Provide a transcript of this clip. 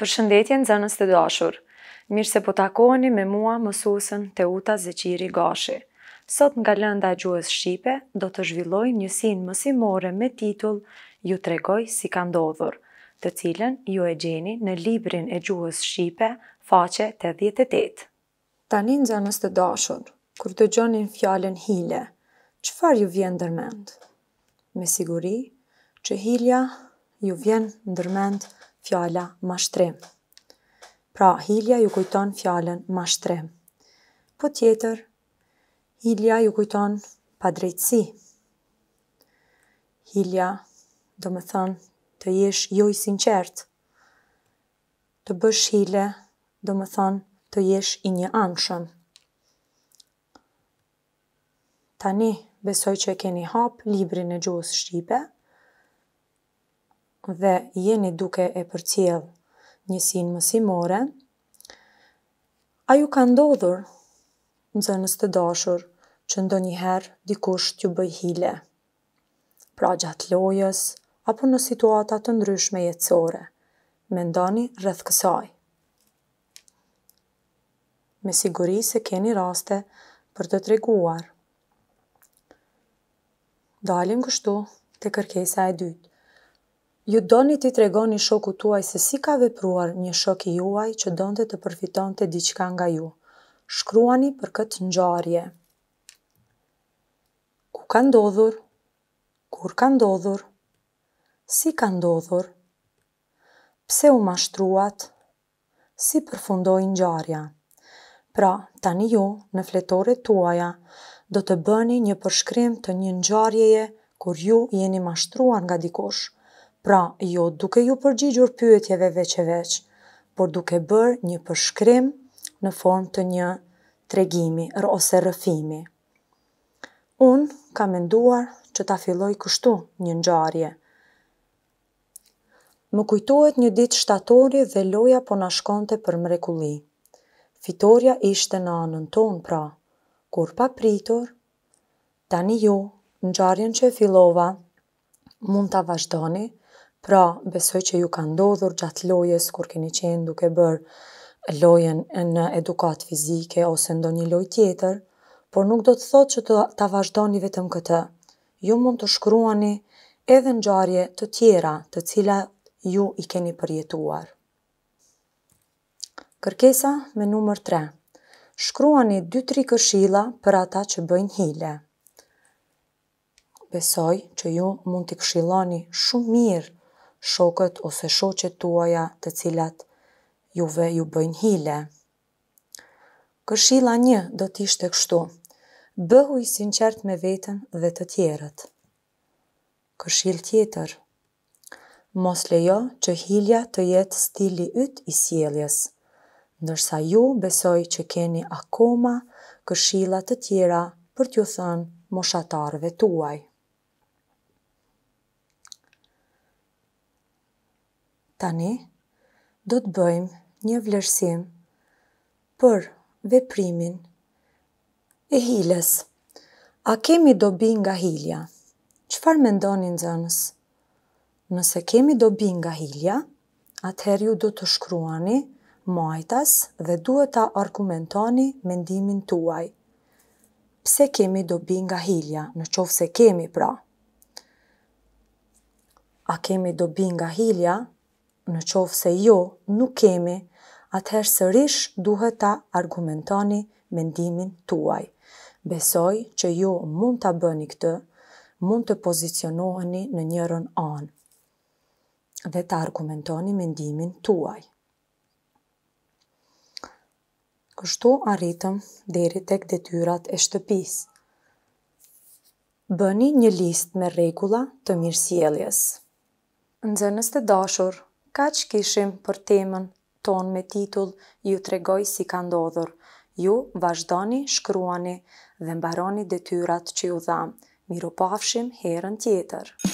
Përshëndetje nxënës të dashur. Mirë se po takoheni me mua mësuesën Teuta Zeqiri Gashi. Sot nga lënda e gjuhës shqipe do të zhvilloj njësinë mësimore me titull Ju tregoj si ka ndodhur, të cilën ju e gjeni në librin e gjuhës shqipe, faqe 88. Tani nxënës të dashur, kur dëgjonin fjalën hile, çfarë ju vjen ndërmend? Me siguri që hilja ju vjen ndërmend fjala mashtrim. Pra, hilja ju kujton fjalën mashtrim. Po tjetër, hilja ju kujton padrejtësi. Hilja do me thënë të jesh jo i sinqert. Të bësh hile do me thënë të jesh i një anshëm. Tani, besoj që e keni hap librin e gjuhës shqipe dhe jeni duke e përcjell njësinë mësimore. A ju ka ndodhur, nxënës të dashur, që ndonjëherë dikush t'ju bëj hile? Pra gjatë lojës, apo në situata të ndryshme jetësore. Mendoni rreth kësaj. Me siguri se keni raste për të treguar. Dalim kështu te kërkesa e dytë. Ju doni t'i tregoni shokut tuaj se si ka vepruar një shok i juaj që donte të përfitonte diçka nga ju. Shkruani për këtë ngjarje. Ku ka ndodhur? Kur ka ndodhur? Si ka ndodhur? Pse u mashtruat? Si përfundoi ngjarja? Pra, tani ju, në fletoret tuaja, do të bëni një përshkrim të një ngjarjeje kur ju jeni mashtruar nga dikush. Pra, jo duke ju përgjigjur pyetjeve veç e veç, por duke bërë një përshkrim në formë të një tregimi ose rrëfimi. Unë kam menduar që ta filloj kështu një ngjarje. Më kujtohet një ditë shtatori dhe loja po na shkonte për mrekulli. Fitoria ishte në anën tonë pra, kur pa pritur, tani ju, ngjarjen që e fillova, mund ta vazhdoni, pra besoj që ju ka ndodhur gjatë lojës kur keni qenë duke bërë lojën në edukat fizike ose ndonjë lojë tjetër, por nuk do të thotë që ta vazhdoni vetëm këtë. Ju mund të shkruani edhe ngjarje të tjera, të cilat ju i keni përjetuar. Kërkesa me numër 3. Shkruani 2-3 këshilla për ata që bëjnë hile. Besoj që ju mund t'i këshilloni shumë mirë shokët ose shoqet tuaja të cilat juve ju bëjnë hile. Këshilla 1 do t'ishte kështu: bëhu i sinqert me veten dhe të tjerët. Këshillë tjetër: mos lejo që hilja të jetë stili yt i sjelljes. Ndërsa ju besoj që keni akoma këshilla të tjera për t'ju thënë moshatarëve tuaj. Tani, do të bëjmë një vlerësim për veprimin e hiles. A kemi dobi nga hilja? Çfarë mendoni nxënës? Nëse kemi dobi nga hilja, atëherë ju do të shkruani majtas dhe duhet ta argumentoni mendimin tuaj. Pse kemi dobi nga hilja, në qoftë se kemi pra? A kemi dobi nga hilja? Në qoftë se jo, nuk kemi, atëherë sërish duhet ta argumentoni mendimin tuaj. Besoj që ju mund ta bëni këtë, mund të pozicionoheni në njërin anë dhe ta argumentoni mendimin tuaj. Kështu arritëm deri tek detyrat e shtëpisë. Bëni një listë me rregulla të mirësjelljes. Nxënës të dashur, kaq kishim për temën tonë me titull Ju tregoj si ka ndodhur. Ju vazhdoni, shkruani dhe mbaroni detyrat që ju dham. Mirupafshim herën tjetër.